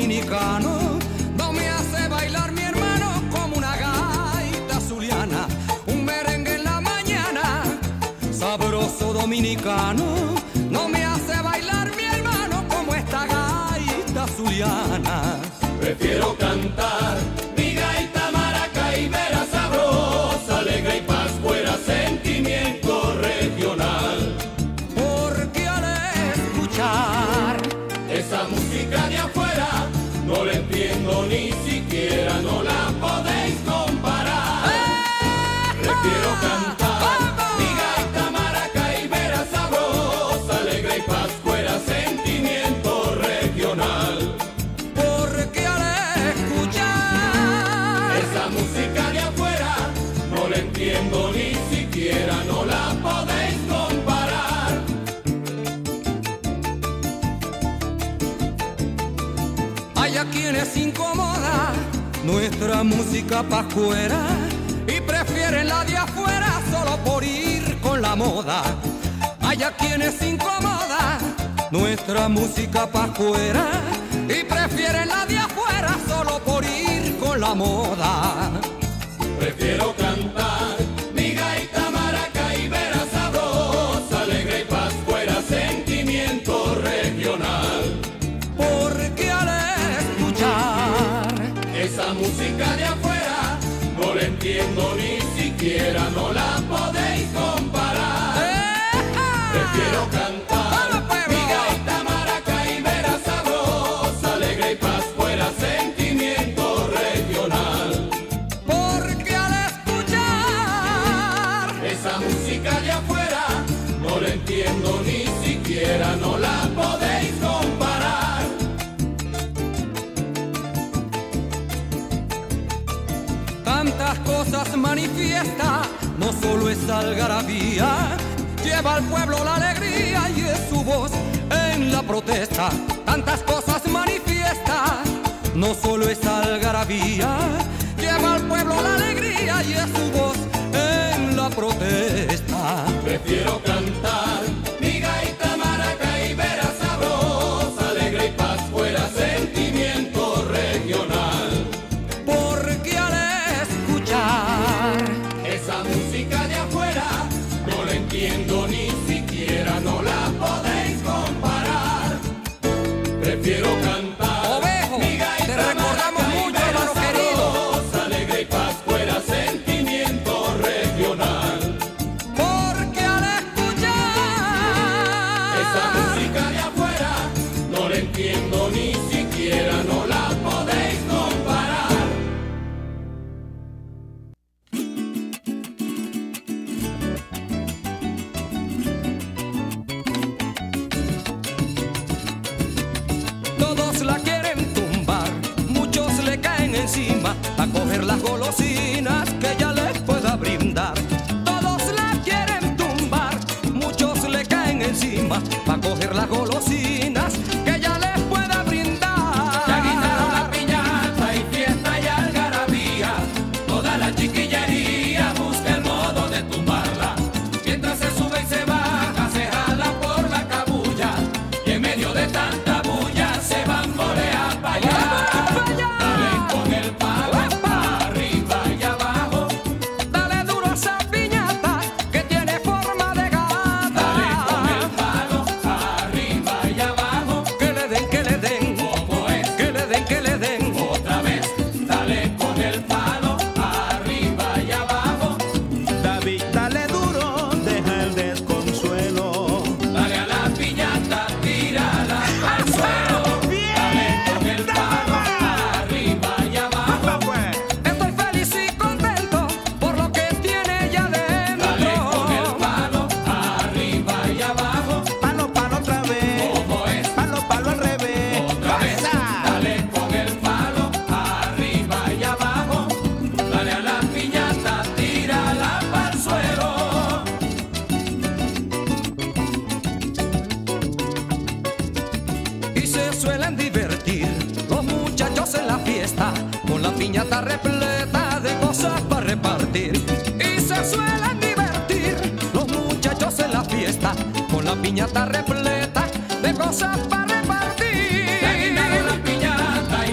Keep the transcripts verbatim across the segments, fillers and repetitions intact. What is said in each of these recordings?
dominicano, no me hace bailar mi hermano como una gaita zuliana. Un merengue en la mañana, sabroso dominicano, no me hace bailar mi hermano como esta gaita zuliana. Prefiero cantar mi gaita maracaibera sabrosa, alegre y pascuera, sentimiento regional. Porque al escuchar esa música de afuera, no la entiendo ni siquiera, no la podéis comparar. Prefiero cantar mi gaita maracaibera sabrosa, alegre y pascuera, sentimiento regional. Porque al escuchar esa música de afuera, no la entiendo ni siquiera, no la podéis comparar. hay a quienes incomoda nuestra música pascuera y prefieren la de afuera solo por ir con la moda. Hay a quienes incomoda nuestra música pascuera y prefieren la de afuera solo por ir con la moda. Prefiero cantar mi gaita maracaibera sabrosa, alegre y pascuera, sentimiento regional. Porque al escuchar esa música de afuera, no la entiendo ni siquiera, no la podéis comparar. Prefiero cantar mi gaita maracaibera sabrosa, alegre y pascuera, sentimiento regional. Porque al escuchar Esa música de afuera, no la entiendo ni siquiera, no la podéis comparar. tantas cosas manifiesta, no solo es algarabía, lleva al pueblo la alegría y es su voz en la protesta. Tantas cosas manifiesta, no solo es algarabía, lleva al pueblo la alegría y es su voz en la protesta. Prefiero cantar mi gaita maracaibera sabrosa, alegre y pascuera, sentimiento regional. Porque al escuchar Esa música de afuera, no la entiendo ni siquiera, no la podéis comparar. Prefiero cantar Ovejo, mi gaita te recordamos mucho, hermano querido. sabrosa, alegre y pascuera, sentimiento regional. Porque al escuchar Esa música de afuera, no la entiendo ni siquiera, no la podéis comparar. todos la quieren tumbar, muchos le caen encima a coger las golosinas que ella les pueda brindar. Todos la quieren tumbar, muchos le caen encima a coger las golosinas que ella les pueda brindar. Ya quitaron la piñata y fiesta y algarabía, toda la chiquillería busca el modo de tumbarla. Mientras se sube y se baja, se jala por la cabulla, y en medio de tanta bulla se bambolea para allá. Dale con el palo arriba y abajo, Dale duro a esa piñata que tiene forma de gata. dale con el palo arriba y abajo. Que le den, que le den, ¿Cómo es? que le den, que le den. Otra vez, dale con el palo arriba y abajo. David, dale duro, deja el desconsuelo. Dale a la piñata, tírala al suelo. Dale con el palo arriba y abajo. Estoy feliz y contento por lo que tiene ella dentro. Dale con el palo arriba y abajo. Palo, palo otra vez. ¿Cómo es? Palo, palo al revés. Otra vez, dale con el palo arriba y abajo. Dale a la piñata, tírala al suelo. Y se suelen divertir los muchachos en la fiesta con la piñata repleta de cosas para repartir. Y se suelen divertir los muchachos en la fiesta con la piñata repleta de cosas para repartir. Ya quitaron la piñata y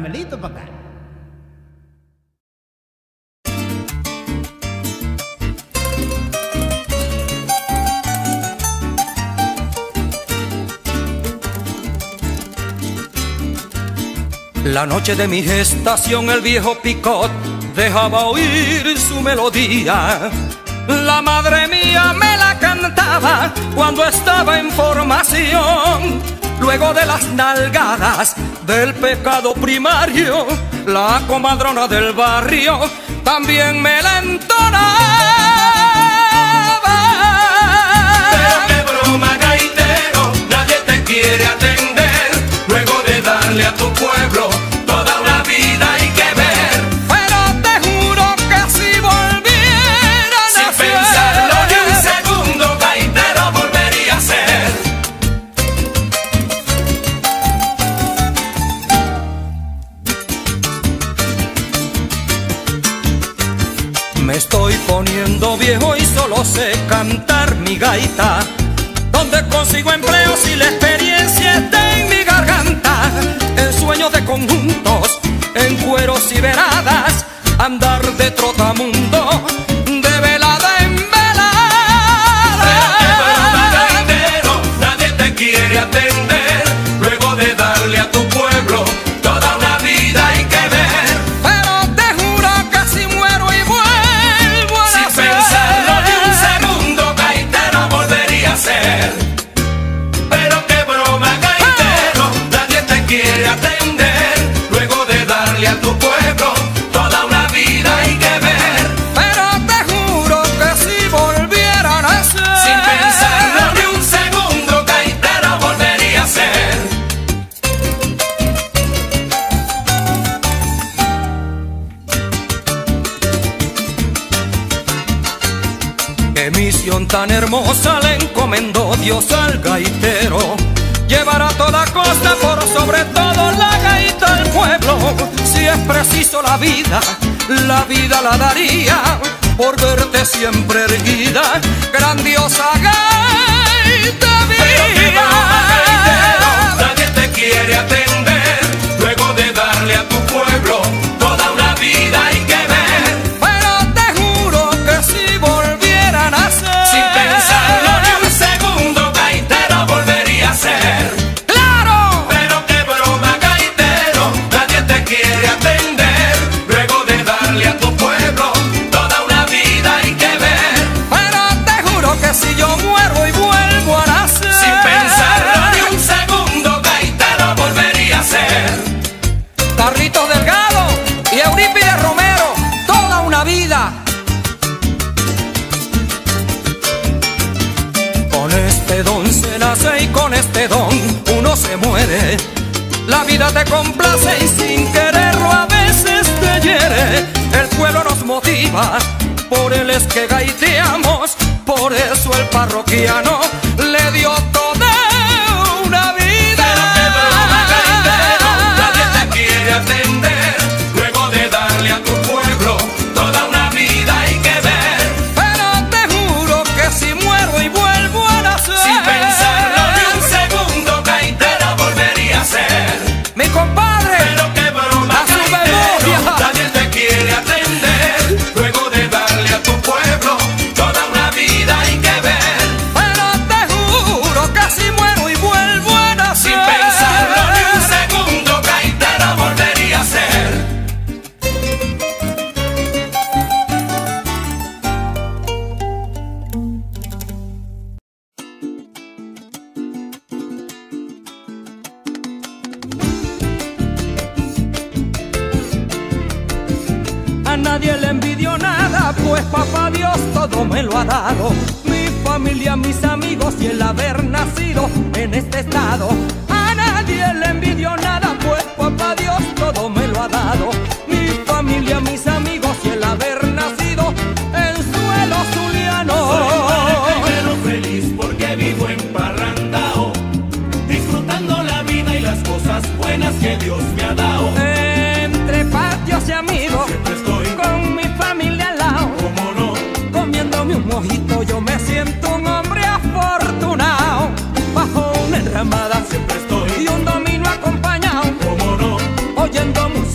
caramelito para acá. La noche de mi gestación el viejo Picot dejaba oír su melodía. La madre mía me la cantaba cuando estaba en formación. Luego de las nalgadas del pecado primario, la comadrona del barrio también me la entonaba. Pero qué broma, gaitero, nadie te quiere atender. Luego de darle a tu pueblo toda una vida hay que ver. Pero te juro que si volviera a Sin nacer, pensarlo ni un segundo, gaitero volvería a ser. me estoy poniendo viejo y solo sé cantar mi gaita. ¿Dónde consigo empleo si la experiencia está en mi garganta? En sueños de conjuntos, en cueros y veladas, andar de trotamundo, de velada en velada. Pero qué broma, gaitero, nadie te quiere atender. Luego de darle a tu pueblo toda una vida hay que ver. Pero te juro que si muero y vuelvo a Sin nacer, pensarlo ni un segundo, gaitero volvería a ser. Pero qué broma, gaitero, nadie te quiere atender. Luego de darle a tu pueblo toda una vida hay que ver. pero te juro que si volviera a nacer, Sin pensarlo ni un segundo, gaitero volvería a ser. qué misión tan hermosa le encomendó Dios al gaitero, llevar a toda costa por sobre todo la gaita al pueblo. Si es preciso la vida, la vida la daría por verte siempre erguida, grandiosa gaita Pero qué broma, gaitero, mía. nadie te quiere atender. Luego de darle a tu pueblo toda una vida hay que ver. Pero te juro que si volviera a nacer, Sin pensarlo ni un segundo, gaitero volvería a ser. ¡claro! Pero qué broma, gaitero, nadie te quiere atender. Luego de darle a tu pueblo toda una vida hay que ver. Pero te juro que si yo muero y vuelvo a nacer, Sin pensarlo ni un segundo, gaitero volvería a ser. Carlitos Delgado y Eurípides Romero, toda una vida. Con este don se nace y con este don uno se muere. La vida te complace y sin quererlo a veces te hiere. El pueblo nos motiva, por él es que gaiteamos. Por eso el parroquiano le dio toda una vida. Pero qué broma, gaitero, nadie te quiere atender. Luego de darle a tu pueblo toda una vida hay que ver. Pero te juro que si muero y vuelvo a nacer, Sin pensarlo ni un segundo, gaitero volvería a ser. mi compadre, Pero qué broma, a su gaitero, memoria. nadie te quiere atender. Luego de darle a tu pueblo toda una vida hay que ver. pero te juro que si muero y vuelvo a nacer, Sin pensarlo ni un segundo, gaitero volvería a ser. a nadie le envidio nada, pues papá Dios todo me lo ha dado. Mi familia, mis amigos y el haber nacido en este estado. A nadie le envidio nada, pues papá Dios todo me lo ha dado. Mi familia, mis amigos y el haber nacido en suelo zuliano. Pero feliz porque vivo emparrandao, disfrutando la vida y las cosas buenas que Dios me ha dado. Entre patios y amigos, Siempre estoy, con mi familia al lado, como no, comiéndome un mojito, yo me siento un hombre afortunado. Bajo una enramada siempre estoy, y un domino acompañado, como no, oyendo música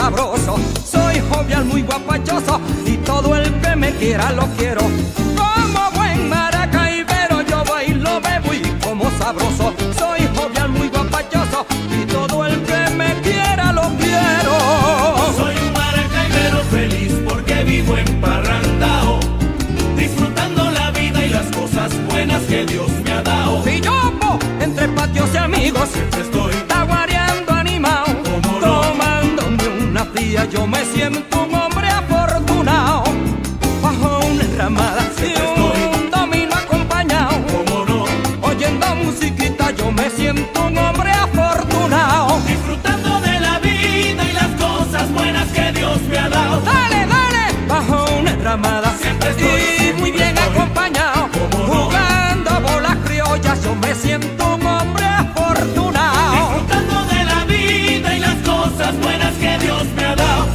sabroso. Soy jovial, muy guapachoso, y todo el que me quiera lo quiero. Como buen maracaibero yo bailo, bebo y como sabroso. Soy jovial, muy guapachoso, y todo el que me quiera lo quiero. Soy un maracaibero feliz porque vivo emparrandao, disfrutando la vida y las cosas buenas que Dios me ha dado. Y yo, po, entre patios y amigos, Siempre estoy taguareando animado, ¿Cómo no? tomándome una fría, yo me siento un hombre afortunado. Bajo una enramada y Siempre un estoy domino acompañado, como no, oyendo musiquita, yo me siento un hombre afortunado. disfrutando de la vida y las cosas buenas que Dios me ha dado. Dale, dale, bajo una enramada Siempre estoy, y siempre muy bien estoy. acompañado, ¿Cómo no? jugando bolas criollas, yo me siento un hombre afortunado. Disfrutando de la vida y las cosas buenas que Dios me ha dado.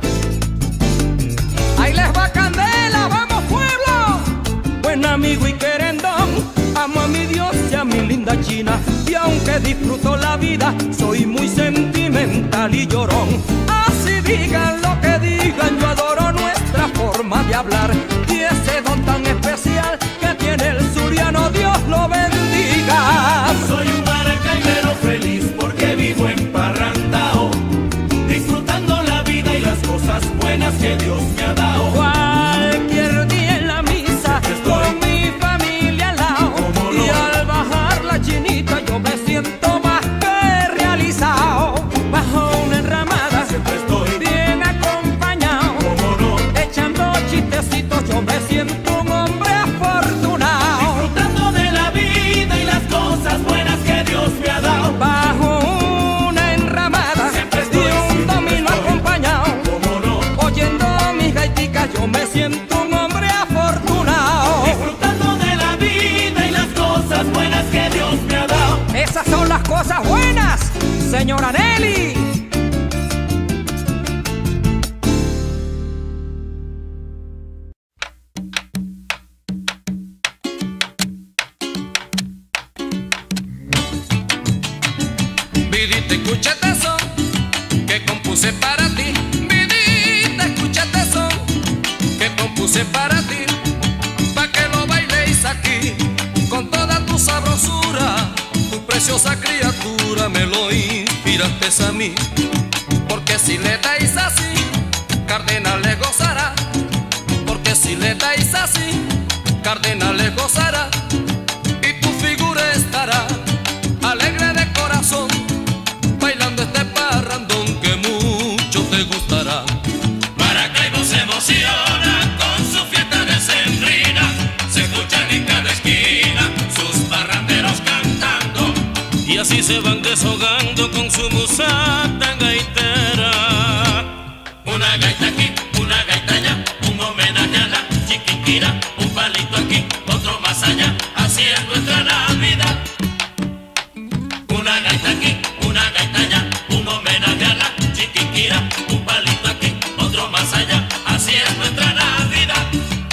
Ahí les va candela, vamos pueblo. Buen amigo y querendón, amo a mi Dios y a mi linda China. Y aunque disfruto la vida, soy muy sentimental y llorón. Así digan lo que digan, yo adoro nuestra forma de hablar. Y ese don tan especial que tiene el zuliano, Dios lo bendiga. Soy un maracaibero feliz porque vivo emparrandao, disfrutando la vida y las cosas buenas que Dios me ha dado. Cualquier día en la misa, Estoy con mi familia al lado, ¿Cómo no? y al bajar la chinita yo me siento más que realizado. Bajo una enramada, Siempre estoy bien acompañado, como no, echando chistecitos, yo me siento un hombre afortunado. disfrutando de la vida y las cosas buenas que Dios me ha dado. Bajo una enramada, Siempre estoy, y un siempre domino estoy. acompañado, Como no, oyendo mis gaiticas, yo me siento un hombre afortunado. disfrutando de la vida y las cosas buenas que Dios me ha dado. Esas son las cosas buenas, señora Nelly. Vidita, escucha este son que compuse para ti. Vidita, escucha este son que compuse para ti, pa' que lo bailéis aquí con toda tu sabrosura. Tu preciosa criatura me lo inspiraste a mí, porque si le dais así, Cardenal le gozará. Porque si le dais así, Cardenal le gozará, y tu figura estará alegre de corazón, bailando este parrandón que mucho te gustará. Maracaibo se emociona con su fiesta decembrina, se escuchan en cada esquina sus parranderos cantando, Y así se van deshogando con su musata gaitera. una gaita aquí, una gaita allá, un homenaje a la chiquinquira, un palito aquí, otro más allá, así es nuestra Navidad. Una gaita aquí, una gaita allá, un homenaje a la chiquinquira, un palito aquí, otro más allá, así es nuestra Navidad.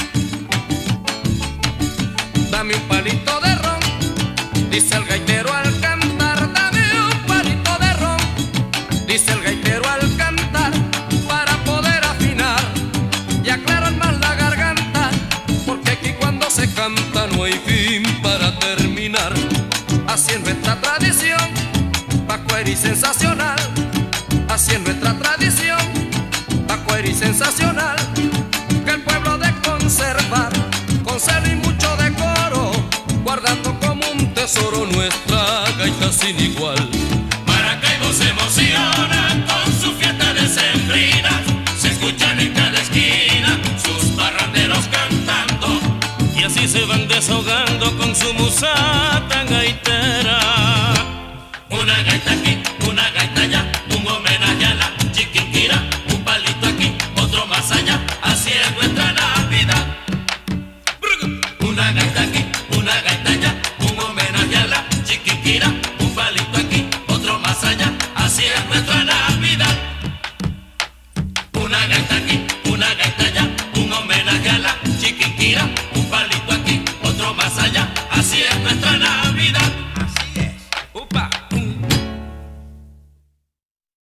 Dame un palito de ron, dice el gaitero al cantar. Dame un palito de ron, dice el gaitero al cantar, para poder afinar y aclarar más la garganta, porque aquí cuando se canta no hay fin para terminar. Así es nuestra tradición, pacuera y sensacional. Así es nuestra tradición, pacuera y sensacional, que el pueblo de conservar con celo y mucho decoro, guardando como un tesoro nuestra gaita sin igual. Maracaibo se emociona con su fiesta decembrina, se escuchan en cada esquina sus parranderos cantando, Y así se van deshogando con su musata gaitera.